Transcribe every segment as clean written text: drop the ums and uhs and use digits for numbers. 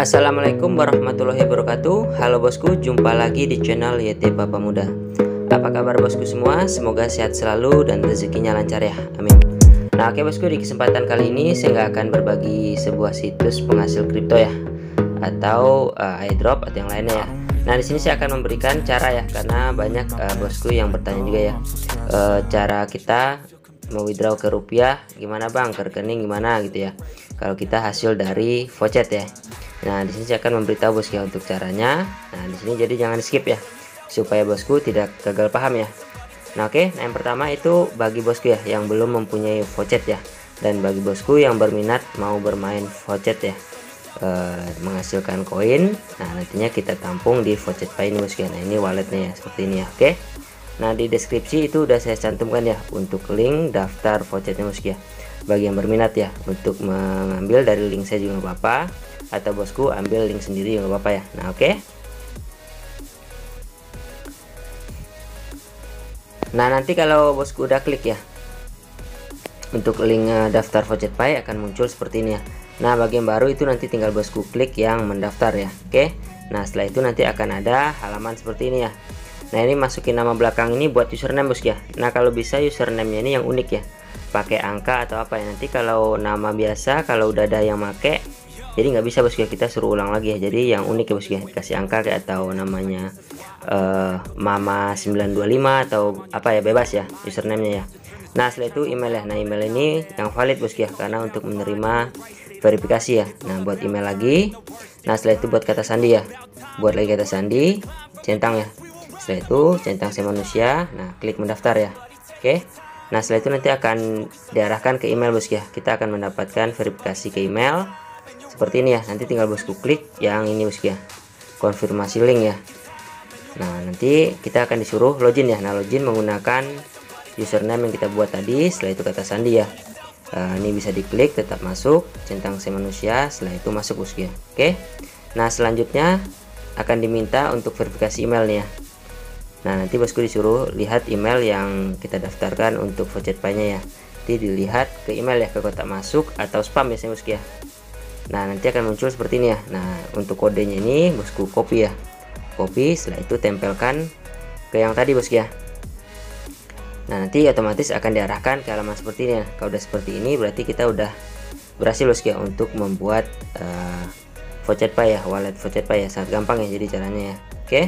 Assalamualaikum warahmatullahi wabarakatuh. Halo bosku, jumpa lagi di channel YT Papa Muda. Apa kabar bosku semua? Semoga sehat selalu dan rezekinya lancar ya, amin. Nah oke bosku, di kesempatan kali ini saya nggak akan berbagi sebuah situs penghasil kripto ya, atau airdrop atau yang lainnya ya. Nah di sini saya akan memberikan cara ya, karena banyak bosku yang bertanya juga ya, cara kita mau withdraw ke rupiah gimana bang, ke rekening gimana gitu ya, kalau kita hasil dari Vocet ya. Nah di sini saya akan memberitahu bosku ya untuk caranya. Nah di sini jadi jangan skip ya, supaya bosku tidak gagal paham ya. Nah oke, nah yang pertama itu bagi bosku ya yang belum mempunyai Vocet ya, dan bagi bosku yang berminat mau bermain Vocet ya, menghasilkan koin. Nah nantinya kita tampung di Vocet Pay ini bosku ya. Nah ini walletnya ya, seperti ini ya. Oke, nah di deskripsi itu udah saya cantumkan ya untuk link daftar Vocetnya bosku ya, bagi yang berminat ya untuk mengambil dari link saya juga nggak apa-apa, atau bosku ambil link sendiri nggak apa-apa ya. Nah oke, nah nanti kalau bosku udah klik ya untuk link daftar Vocet Pay akan muncul seperti ini ya. Nah bagian baru itu nanti tinggal bosku klik yang mendaftar ya. Oke, nah setelah itu nanti akan ada halaman seperti ini ya. Nah ini masukin nama belakang ini buat username bosku ya. Nah kalau bisa username-nya ini yang unik ya, pakai angka atau apa ya. Nanti kalau nama biasa, kalau udah ada yang make, jadi nggak bisa bosku ya, kita suruh ulang lagi ya. Jadi yang unik ya bosku ya, kasih angka kayak atau namanya mama 925 atau apa ya, bebas ya username-nya ya. Nah setelah itu email ya. Nah email ini yang valid bosku ya, karena untuk menerima verifikasi ya. Nah buat email lagi. Nah setelah itu buat kata sandi ya, buat lagi kata sandi, centang ya. Setelah itu centang saya manusia. Nah klik mendaftar ya. Oke, nah setelah itu nanti akan diarahkan ke email bosku ya. Kita akan mendapatkan verifikasi ke email seperti ini ya. Nanti tinggal bosku klik yang ini bosku ya, konfirmasi link ya. Nah nanti kita akan disuruh login ya. Nah login menggunakan username yang kita buat tadi. Setelah itu kata sandi ya. Ini bisa diklik tetap masuk, centang saya manusia. Setelah itu masuk bosku ya. Oke, nah selanjutnya akan diminta untuk verifikasi email nih ya. Nah nanti bosku disuruh lihat email yang kita daftarkan untuk Vocet Pay-nya ya. Nanti dilihat ke email ya, ke kotak masuk atau spam biasanya bosku ya. Nah nanti akan muncul seperti ini ya. Nah untuk kodenya ini bosku copy ya, copy. Setelah itu tempelkan ke yang tadi bosku ya. Nah nanti otomatis akan diarahkan ke halaman seperti ini ya. Kalau udah seperti ini berarti kita udah berhasil bosku ya untuk membuat Vocet Pay ya, wallet Vocet Pay ya. Sangat gampang ya jadi caranya ya. Oke,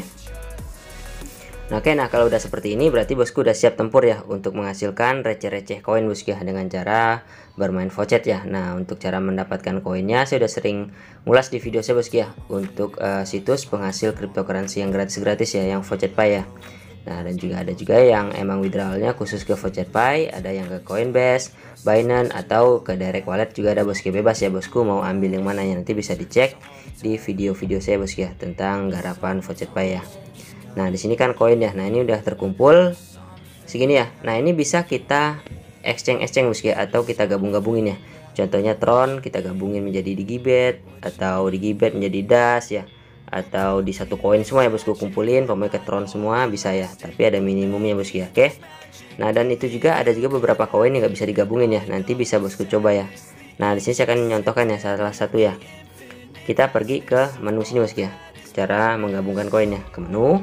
nah oke, nah kalau udah seperti ini berarti bosku udah siap tempur ya untuk menghasilkan receh-receh koin bosku ya, dengan cara bermain Vocet ya. Nah untuk cara mendapatkan koinnya saya udah sering ngulas di video saya bosku ya, untuk situs penghasil cryptocurrency yang gratis-gratis ya, yang Vocet Pay ya. Nah dan juga ada juga yang emang withdrawalnya khusus ke Vocet Pay, ada yang ke Coinbase, Binance, atau ke direct wallet juga ada bosku. Bebas ya bosku mau ambil yang mana ya, nanti bisa dicek di video-video saya bosku ya tentang garapan Vocet Pay ya. Nah di sini kan koin ya. Nah ini udah terkumpul segini ya. Nah ini bisa kita exchange bosku ya, atau kita gabungin ya. Contohnya Tron kita gabungin menjadi Digibet, atau Digibet menjadi Das ya, atau di satu koin semua ya bosku, kumpulin pokoknya ke Tron semua bisa ya, tapi ada minimumnya bosku ya. Oke, nah dan itu juga ada juga beberapa koin yang nggak bisa digabungin ya, nanti bisa bosku coba ya. Nah di sini saya akan menyontohkan ya salah satu ya. Kita pergi ke menu sini bosku ya, cara menggabungkan koinnya, ke menu.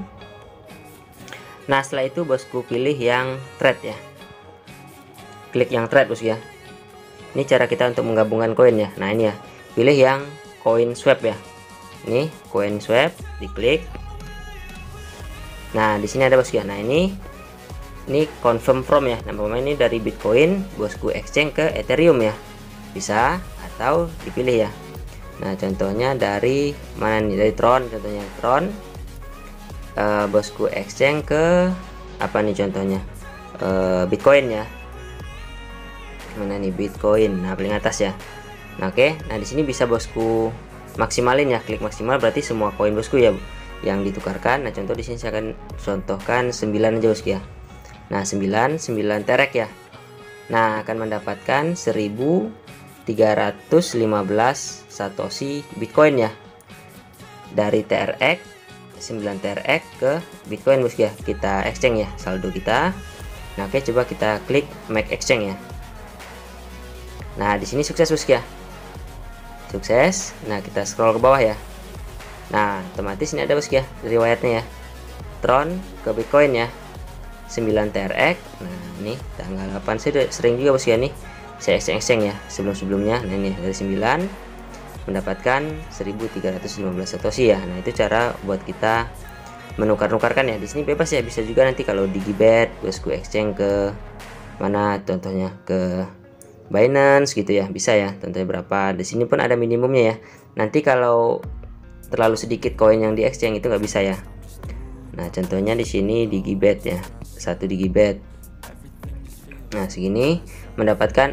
Nah setelah itu bosku pilih yang trade ya, klik yang trade bosku ya. Ini cara kita untuk menggabungkan koin ya. Nah ini ya, pilih yang coin swap ya. Ini coin swap, diklik. Nah di sini ada bosku ya. Nah ini confirm from ya. Nah pemain ini dari Bitcoin bosku exchange ke Ethereum ya, bisa, atau dipilih ya. Nah contohnya dari mana nih, dari Tron, contohnya Tron. Bosku exchange ke apa nih contohnya, Bitcoin ya. Mana nih Bitcoin, nah paling atas ya. Nah oke, nah di sini bisa bosku maksimalin ya, klik maksimal berarti semua koin bosku ya yang ditukarkan. Nah contoh di sini saya akan contohkan 9 aja bosku ya. Nah 9 terek ya. Nah akan mendapatkan 1315 satoshi Bitcoin ya, dari TRX 9 TRX ke Bitcoin bosku ya. Kita exchange ya saldo kita. Nah oke, coba kita klik make exchange ya. Nah di sini sukses bosku ya, sukses. Nah, kita scroll ke bawah ya. Nah, otomatis ini ada bosku ya riwayatnya ya. Tron ke Bitcoin ya, 9 TRX. Nah, ini tanggal 8 saya sering juga bosku ya nih. Saya exchange ya sebelum-sebelumnya. Nah, ini dari 9 mendapatkan 1315 satoshi ya. Nah, itu cara buat kita menukar-nukarkan ya. Di sini bebas ya, bisa juga nanti kalau digibet bosku exchange ke mana, contohnya ke Binance gitu ya, bisa ya. Contohnya berapa. Di sini pun ada minimumnya ya. Nanti kalau terlalu sedikit koin yang di exchange itu nggak bisa ya. Nah, contohnya di sini digibet ya, 1 digibet. Nah, segini mendapatkan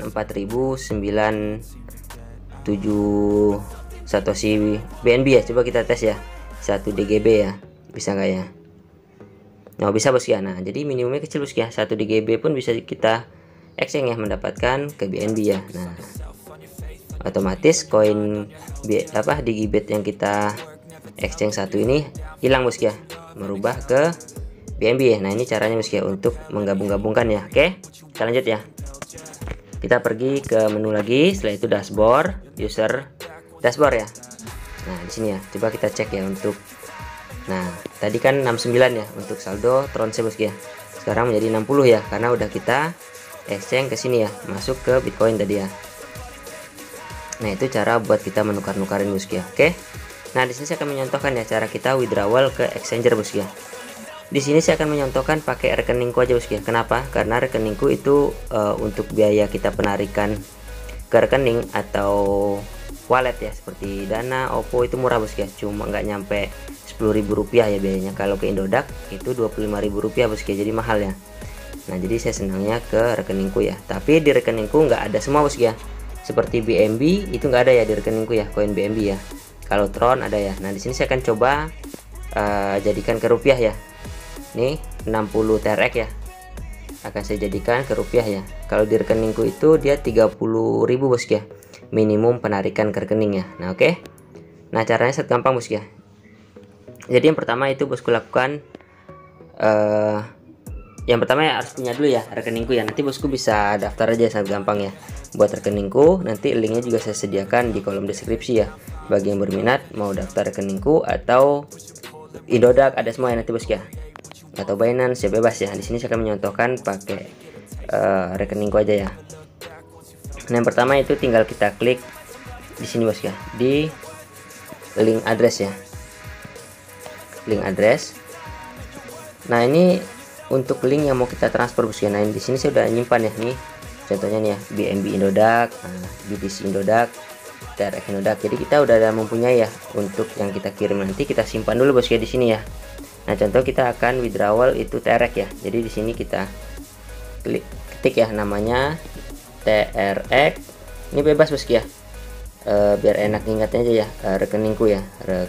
4097 satoshi BNB ya. Coba kita tes ya, 1 DGB ya, bisa nggak ya? Nah, bisa bos ya. Nah, jadi minimumnya kecil bos ya, 1 DGB pun bisa kita exchange ya, mendapatkan ke BNB ya. Nah, otomatis koin digibet yang kita exchange 1 ini hilang bos ya, merubah ke BNB ya. Nah, ini caranya bos ya untuk menggabung-gabungkan ya. Oke, kita lanjut ya. Kita pergi ke menu lagi, setelah itu dashboard, user dashboard ya. Nah, di sini ya, coba kita cek ya untuk. Nah, tadi kan 69 ya untuk saldo Tron bos ya. Sekarang menjadi 60 ya, karena udah kita exchange ke sini ya, masuk ke Bitcoin tadi ya. Nah, itu cara buat kita menukar-nukarin bos ya. Oke. Nah, di sini saya akan menyontohkan ya cara kita withdrawal ke exchanger bos ya. Di sini saya akan menyontohkan pakai rekeningku aja bos ya. Kenapa? Karena rekeningku itu untuk biaya kita penarikan ke rekening atau wallet ya, seperti Dana, Oppo itu murah bos ya. Cuma nggak nyampe Rp10.000 ya biayanya. Kalau ke Indodax itu Rp25.000 bos ya. Jadi mahal ya. Nah, jadi saya senangnya ke rekeningku ya. Tapi di rekeningku nggak ada semua bos ya. Seperti BNB itu nggak ada ya di rekeningku ya, koin BNB ya. Kalau Tron ada ya. Nah, di sini saya akan coba jadikan ke rupiah ya. Nih 60 TRX ya, akan saya jadikan ke rupiah ya. Kalau di rekeningku itu dia 30.000 bos ya, minimum penarikan ke rekening ya. Nah, oke. Nah, caranya sangat gampang bos ya. Jadi yang pertama itu bosku lakukan yang pertama ya harus punya dulu ya rekeningku ya. Nanti bosku bisa daftar aja, sangat gampang ya buat rekeningku. Nanti linknya juga saya sediakan di kolom deskripsi ya. Bagi yang berminat mau daftar rekeningku atau Indodax ada semua ya nanti bos ya. Atau Binance ya bebas ya. Di sini saya akan menyontohkan pakai rekeningku aja ya. Nah, yang pertama itu tinggal kita klik di sini bos ya, di link address ya. Link address. Nah, ini untuk link yang mau kita transfer bos ya. Nah, di sini saya udah nyimpan ya nih. Contohnya nih ya, BNB Indodax, BTC Indodax, TRX Indodax. Jadi kita udah mempunyai ya untuk yang kita kirim. Nanti kita simpan dulu bos ya di sini ya. Nah, contoh kita akan withdrawal itu TRX ya. Jadi di sini kita ketik ya namanya TRX. Ini bebas bos ya. Biar enak ingatnya aja ya, rekeningku ya,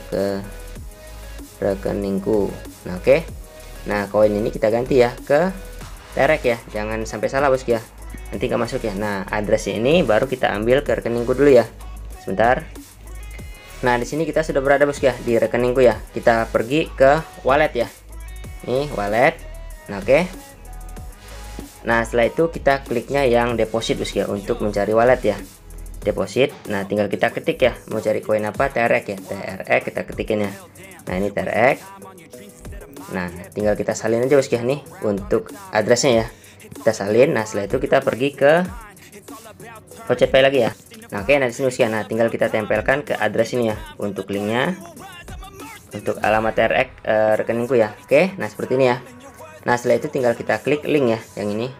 rekeningku. Nah, oke. Nah, koin ini kita ganti ya ke TRX ya. Jangan sampai salah bos ya. Nanti nggak masuk ya. Nah, addressnya ini baru kita ambil ke rekeningku dulu ya. Sebentar. Nah, di sini kita sudah berada bos ya di rekeningku ya. Kita pergi ke wallet ya. Nih, wallet. Nah, oke. Nah, setelah itu kita kliknya yang deposit bos ya untuk mencari wallet ya. Deposit. Nah, tinggal kita ketik ya mau cari koin apa, TRX ya. TRX kita ketikin ya. Nah, ini TRX. Nah, tinggal kita salin aja bos ya nih untuk addressnya ya. Kita salin. Nah, setelah itu kita pergi ke Vocet Pay lagi ya. Nah, oke. Nah, di sini bos ya. Nah, tinggal kita tempelkan ke address ini ya untuk linknya, untuk alamat TRX rekeningku ya. Oke. Nah, seperti ini ya. Nah, setelah itu tinggal kita klik link ya yang ini.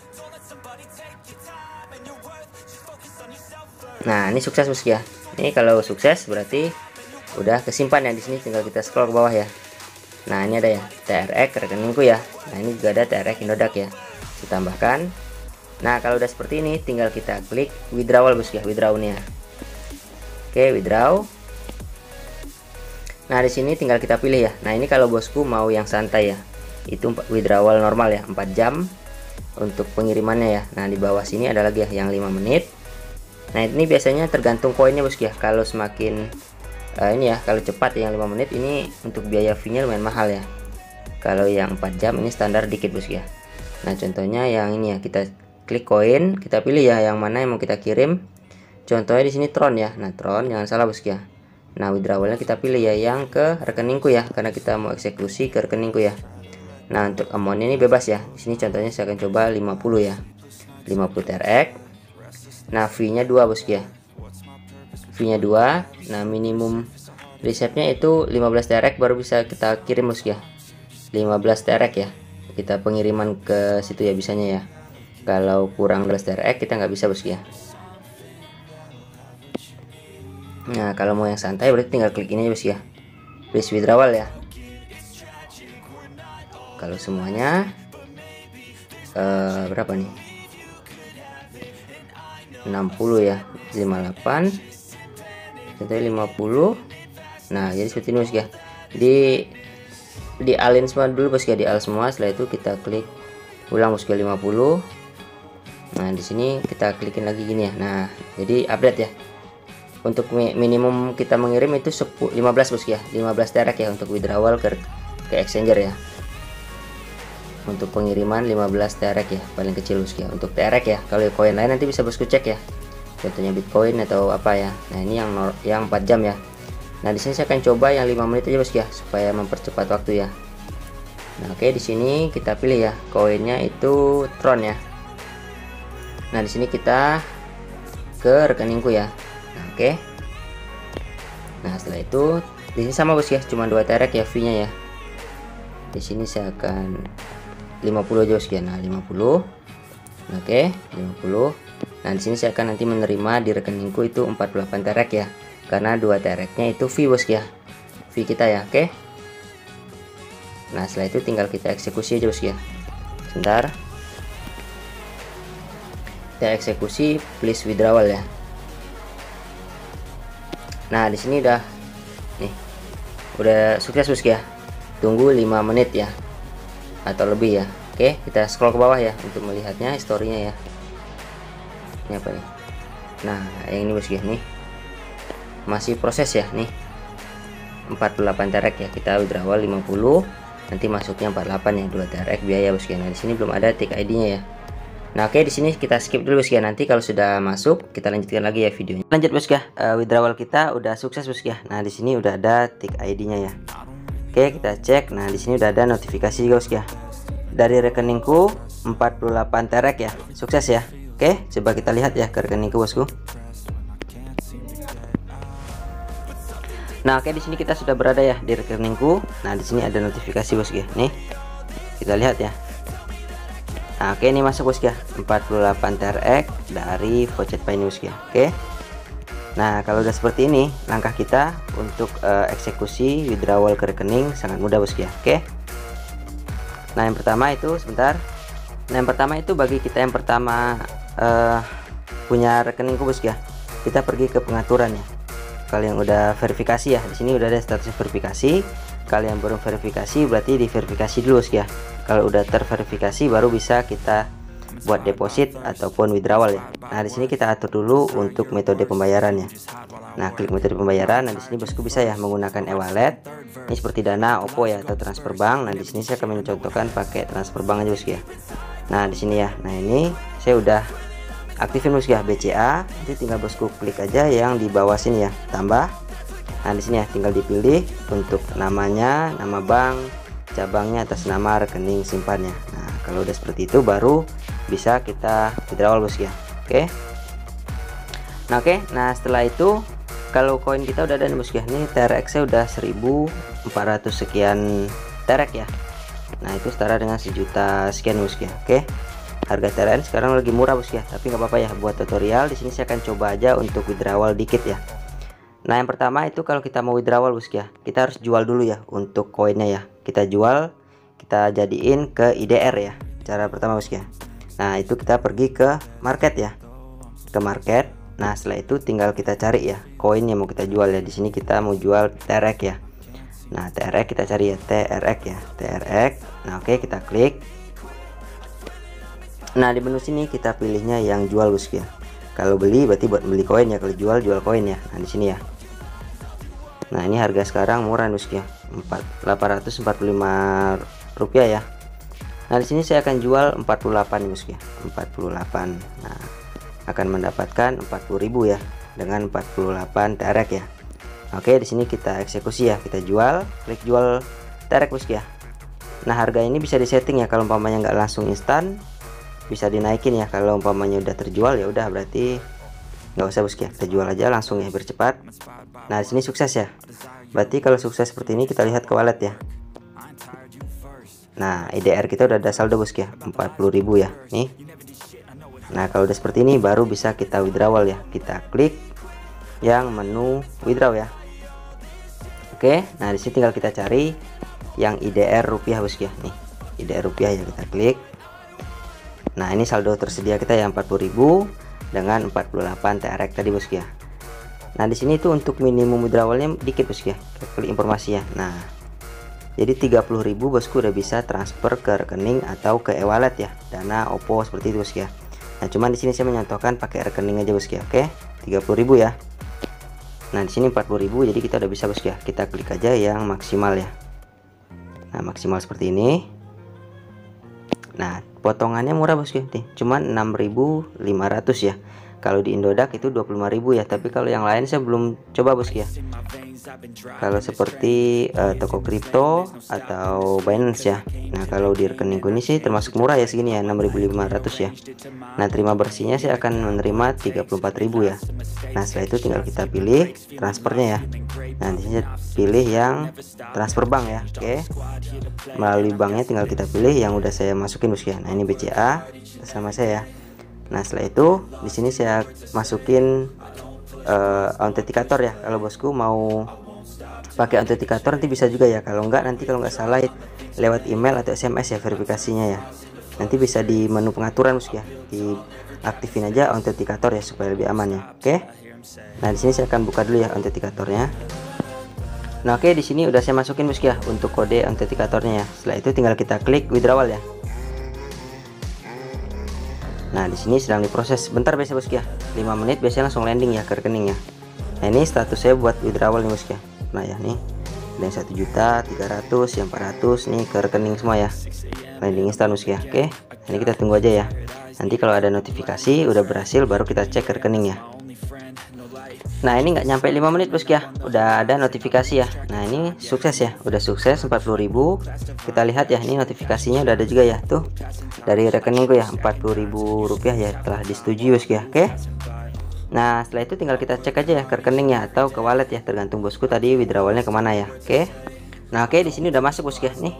Nah, ini sukses bos ya. Ini kalau sukses berarti udah kesimpan ya. Di sini tinggal kita scroll ke bawah ya. Nah, ini ada ya TRX rekeningku ya. Nah, ini juga ada TRX Indodax ya. Kita tambahkan. Nah, kalau udah seperti ini tinggal kita klik withdrawal bos ya, withdrawnya. Oke, withdraw. Nah, di sini tinggal kita pilih ya. Nah, ini kalau bosku mau yang santai ya, itu withdrawal normal ya, 4 jam untuk pengirimannya ya. Nah, di bawah sini ada lagi ya yang 5 menit. Nah, ini biasanya tergantung koinnya bos ya. Kalau semakin ini ya, kalau cepat yang 5 menit ini untuk biaya fee-nya lumayan mahal ya. Kalau yang 4 jam ini standar dikit bos ya. Nah, contohnya yang ini ya, kita klik koin, kita pilih ya yang mana yang mau kita kirim. contohnya di sini Tron ya. Nah, Tron jangan salah bosku ya. Nah, withdrawalnya kita pilih ya yang ke rekeningku ya, karena kita mau eksekusi ke rekeningku ya. Nah, untuk amount ini bebas ya. Di sini contohnya saya akan coba 50 ya. 50 TRX. Nah, fee-nya 2 bosku ya. Fee-nya 2. Nah, minimum resepnya itu 15 TRX baru bisa kita kirim bosku ya. 15 TRX ya. Kita pengiriman ke situ ya bisanya ya. Kalau kurang 15 TRX kita nggak bisa bosku ya. Nah, kalau mau yang santai berarti tinggal klik ini aja bosku ya. Please withdrawal ya. Kalau semuanya berapa nih? 60 ya. 58. Contohnya 50. Nah, jadi seperti ini bosku ya. Di alin semua dulu bosku ya, di al semua. Setelah itu kita klik ulang bosku 50. Nah, di sini kita klikin lagi gini ya. Nah, jadi update ya. Untuk minimum kita mengirim itu 15 bosku ya. 15 TRX ya untuk withdrawal ke exchanger ya. Untuk pengiriman 15 TRX ya, paling kecil bosku ya. Untuk TRX ya. Kalau koin lain nanti bisa bosku cek ya. Contohnya Bitcoin atau apa ya. Nah, ini yang 4 jam ya. Nah, di sini saya akan coba yang 5 menit aja bosku ya, supaya mempercepat waktu ya. Nah, oke, di sini kita pilih ya. Koinnya itu Tron ya. Nah, di sini kita ke rekeningku ya. Nah, oke. Nah, setelah itu di sini sama bosku ya, cuma 2 TRX ya fee-nya ya. Di sini saya akan 50 aja bosku ya. Nah, 50. Oke, 50. Nah, di sini saya akan nanti menerima di rekeningku itu 48 TRX ya. Karena 2 TRX-nya itu fee bosku ya. Fee kita ya, oke. Nah, setelah itu tinggal kita eksekusi aja bosku ya. Sebentar. Kita eksekusi please withdrawal ya. Nah, di sini udah sukses bosku ya. Tunggu 5 menit ya atau lebih ya. Oke, kita scroll ke bawah ya untuk melihatnya historinya ya. Ini apa nih? Nah, yang ini bosku ya, nih masih proses ya nih. 48 TRX ya, kita withdrawal 50, nanti masuknya 48 ya, 2 TRX biaya bosku ya. Nah, di sini belum ada tick ID-nya ya. Nah, oke, di sini kita skip dulu bosku ya. Nanti kalau sudah masuk kita lanjutkan lagi ya videonya. Lanjut bosku ya. Withdrawal kita udah sukses bosku ya. Nah, di sini udah ada tick ID-nya ya. Oke, kita cek. Nah, di sini udah ada notifikasi juga bosku ya. Dari rekeningku 48 TRX ya. Sukses ya. Oke, coba kita lihat ya ke rekeningku bosku. Nah, oke, di sini kita sudah berada ya di rekeningku. Nah, di sini ada notifikasi bosku ya. Nih. Kita lihat ya. Nah, oke, ini masuk bosku ya, 48 TRX dari VouchetPay ini bosku ya. Oke. Nah, kalau udah seperti ini, langkah kita untuk eksekusi withdrawal ke rekening sangat mudah bosku ya. Oke. Nah, yang pertama itu sebentar. Nah, yang pertama itu bagi kita yang pertama punya rekeningku bosku ya. Kita pergi ke pengaturan ya. Kalau yang udah verifikasi ya, di sini udah ada status verifikasi. Kalau yang belum verifikasi berarti diverifikasi dulu bosku ya. Kalau udah terverifikasi baru bisa kita buat deposit ataupun withdrawal ya. Nah, di sini kita atur dulu untuk metode pembayarannya. Nah, klik metode pembayaran. Nah, di sini bosku bisa ya menggunakan e-wallet. Ini seperti Dana, Oppo ya, atau transfer bank. Nah, di sini saya akan mencontohkan pakai transfer bank aja bosku ya. Nah, di sini ya. Nah, ini saya udah aktifin bosku ya BCA. Nanti tinggal bosku klik aja yang di bawah sini ya, tambah. Nah, di sini ya tinggal dipilih untuk namanya, nama bank, cabangnya atas nama rekening simpannya. Nah, kalau udah seperti itu baru bisa kita withdrawal bosku ya. Oke. Nah, oke. Nah, setelah itu kalau koin kita udah ada nih bosku ya. Ini TRX nya udah 1400 sekian TRX ya. Nah, itu setara dengan 1 juta sekian bosku ya. Oke. Harga TRN sekarang lagi murah bosku ya, tapi nggak apa-apa ya buat tutorial. Di sini saya akan coba aja untuk withdrawal dikit ya. Nah, yang pertama itu kalau kita mau withdrawal bosku ya, kita harus jual dulu ya untuk koinnya ya. Kita jual, kita jadiin ke IDR ya. Cara pertama bosku ya. Nah, itu kita pergi ke market ya. Ke market. Nah, setelah itu tinggal kita cari ya koin yang mau kita jual ya. Di sini kita mau jual TRX ya. Nah, TRX kita cari ya, TRX ya, TRX. Nah, oke, kita klik. Nah, di menu sini kita pilihnya yang jual bosku ya. Kalau beli berarti buat beli koin ya, kalau jual koin ya. Nah, di sini ya. Nah, ini harga sekarang murah bosku ya, 845 rupiah ya. Nah, di sini saya akan jual 48 bosku ya, 48. Nah, akan mendapatkan 40.000 ya. dengan 48 TRX ya. Oke, di sini kita eksekusi ya, kita jual, klik jual TRX bosku ya. Nah, harga ini bisa disetting ya, kalau umpamanya nggak langsung instan bisa dinaikin ya. Kalau umpamanya udah terjual ya udah berarti nggak usah bosku ya, kita jual aja langsung ya biar cepat. Nah, di sini sukses ya. Berarti kalau sukses seperti ini kita lihat ke wallet ya. Nah, IDR kita udah ada saldo bosku ya, 40.000 ya nih. Nah, kalau udah seperti ini baru bisa kita withdrawal ya. Kita klik yang menu withdraw ya. Oke, nah di sini tinggal kita cari yang IDR rupiah bosku ya. Nih, IDR rupiah ya, kita klik. Nah, ini saldo tersedia kita yang 40.000 dengan 48 TRX tadi bosku ya. Nah, di sini itu untuk minimum withdrawalnya dikit bosku ya. Kita klik informasi ya. Nah, jadi 30.000 bosku udah bisa transfer ke rekening atau ke e-wallet ya, Dana, Oppo seperti itu bosku ya. Nah, cuman di sini saya menyontohkan pakai rekening aja bosku ya. Oke, 30.000 ya. Nah, di sini 40.000, jadi kita udah bisa bosku ya. Kita klik aja yang maksimal ya. Nah, maksimal seperti ini. Nah, potongannya murah bosku nih, cuman 6.500 ya. Kalau di Indodax itu 25.000 ya, tapi kalau yang lain saya belum coba bosku ya. Kalau seperti toko kripto atau Binance ya. Nah, kalau di rekeningku ini sih termasuk murah ya, segini ya, 6.500 ya. Nah, terima bersihnya saya akan menerima 34.000 ya. Nah, setelah itu tinggal kita pilih transfernya ya. Nah, di sini pilih yang transfer bank ya. Oke, melalui banknya tinggal kita pilih yang udah saya masukin bosku ya. Nah, ini BCA sama saya. Nah, setelah itu di sini saya masukin autentikator ya. Kalau bosku mau pakai autentikator nanti bisa juga ya. Kalau enggak, nanti kalau nggak salah lewat email atau SMS ya verifikasinya ya. Nanti bisa di menu pengaturan bosku ya, diaktifin aja autentikator ya supaya lebih aman ya. Oke. Nah, di sini saya akan buka dulu ya autentikatornya. Nah, oke, di sini udah saya masukin bosku ya untuk kode autentikatornya ya. Setelah itu tinggal kita klik withdrawal ya. Nah, di sini sedang diproses, bentar biasa bosku ya, 5 menit biasanya langsung landing ya ke rekeningnya. Nah, ini status saya buat withdrawal nih bosku ya. Nah ya, nih ada yang 1.300.000, yang 400 nih ke rekening semua ya, landing instan bosku ya. Oke, ini kita tunggu aja ya. Nanti kalau ada notifikasi udah berhasil baru kita cek ke rekening ya. Nah, ini nggak nyampe 5 menit bosku ya, udah ada notifikasi ya. Nah, ini sukses ya, udah sukses 40.000. Kita lihat ya, ini notifikasinya udah ada juga ya, tuh dari rekeningku ya, 40.000 rupiah ya telah disetujui bosku ya. Oke, nah setelah itu tinggal kita cek aja ya ke rekeningnya atau ke wallet ya, tergantung bosku tadi withdrawalnya kemana ya. Oke, nah oke, di sini udah masuk bosku ya nih.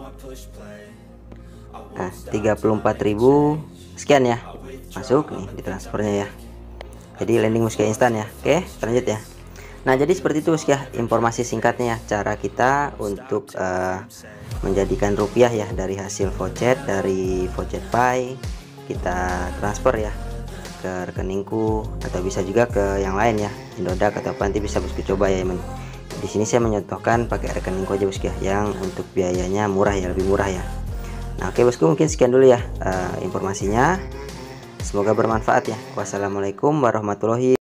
Nah, 34.000 sekian ya masuk nih di transfernya ya. Jadi landing bosku instan ya. Oke, lanjut ya. Nah, jadi seperti itu bosku ya informasi singkatnya ya, cara kita untuk menjadikan rupiah ya dari hasil voucher, dari Voucher Pay kita transfer ya ke rekeningku, atau bisa juga ke yang lain ya, Indodax atau apa, nanti bisa bosku coba ya. Di sini saya menyontohkan pakai rekeningku aja bosku ya, yang untuk biayanya murah ya, lebih murah ya. Nah, oke bosku, mungkin sekian dulu ya informasinya. Semoga bermanfaat ya. Wassalamualaikum warahmatullahi wabarakatuh.